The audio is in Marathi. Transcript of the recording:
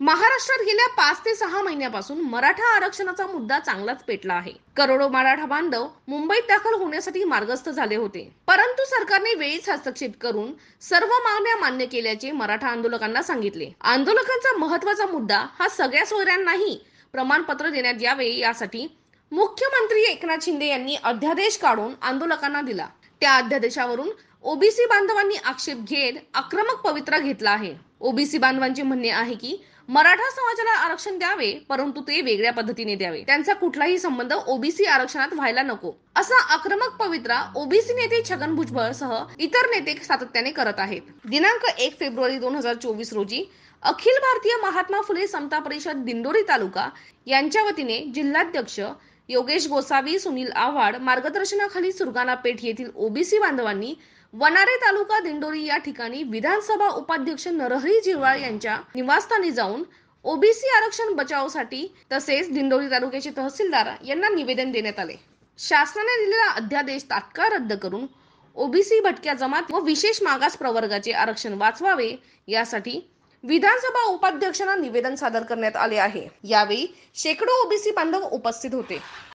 महाराष्ट्रात गेल्या 5 ते 6 महिन्यापासून मराठा आरक्षणाचा मुद्दा चांगलाच पेटला आहे. करोडो मराठा बांधव मुंबईत दाखल होण्यासाठी मार्गस्थ झाले होते. परंतु सरकारने वेळीच हस्तक्षेप करून सर्व मागण्या मान्य केल्याचे मराठा आंदोलकांना सांगितले. आंदोलकांचा महत्त्वाचा मुद्दा हा सगळ्या सोयऱ्यांनाही प्रमाणपत्र देण्यात यावे यासाठी मुख्यमंत्री एकनाथ शिंदे यांनी अध्यादेश काढून आंदोलकांना दिला. त्या अध्यादेशावरून ओबीसी बांधवांनी आक्षेप घेत आक्रमक पवित्रा घेतला आहे. ओबीसी बांधवांचे म्हणणे आहे की मराठा समाजाला आरक्षण द्यावे, परंतु ते वेगळ्या पद्धतीने द्यावे. त्यांचा कुठलाही संबंध ओबीसी आरक्षणात व्हायला नको, असा आक्रमक पवित्रा ओबीसी नेते छगन भुजबळ सह इतर नेते सातत्याने करत आहेत. दिनांक 1 फेब्रुवारी 2024 रोजी अखिल भारतीय महात्मा फुले समता परिषद दिंडोरी तालुका यांच्या वतीने जिल्हाध्यक्ष योगेश गोसावी, सुनील आव्हाड मार्गदर्शनाखाली सुरगाणा पेठ येथील ओबीसी बांधवांनी वनारे तालुका दिंडोरी या ठिकाणी विधानसभा उपाध्यक्ष नरहरी झिरवाळ यांच्या निवासस्थानी जाऊन ओबीसी आरक्षण बचावासाठी तसेच दिंडोरी तालुक्याचे तहसीलदार यांना निवेदन देण्यात आले. शासनाने दिलेला अध्यादेश तात्काळ रद्द करून ओबीसी भटक्या जमात व विशेष मागास प्रवर्गाचे आरक्षण वाचवावे यासाठी विधानसभा उपाध्यक्षांना निवेदन सादर करण्यात आले आहे. यावेळी शेकडो ओबीसी बांधव उपस्थित होते.